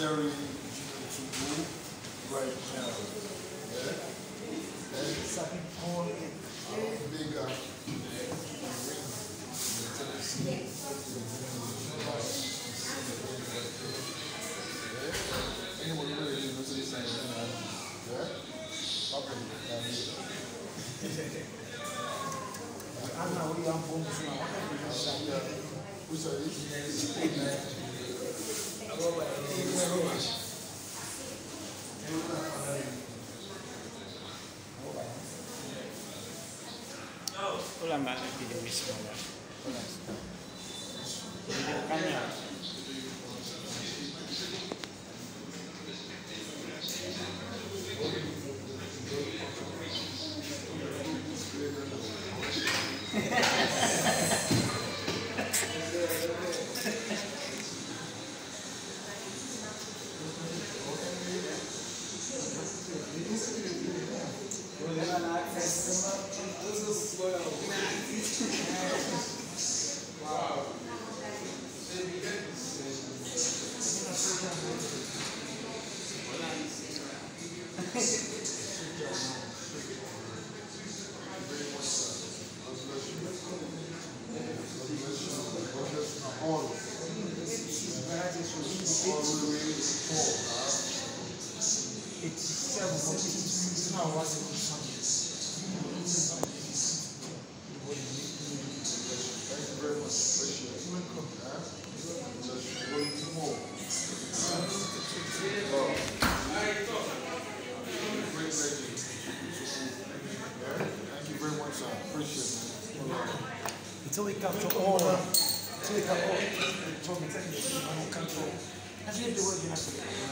necessary to move right now. Yeah? And second point, bigger. Anyone really listen to this saying, yeah? Okay, I know we are from which are these? Ulang balik video semula. Video kanya. Until we got to all, until we got all, control. As you do what you have to do.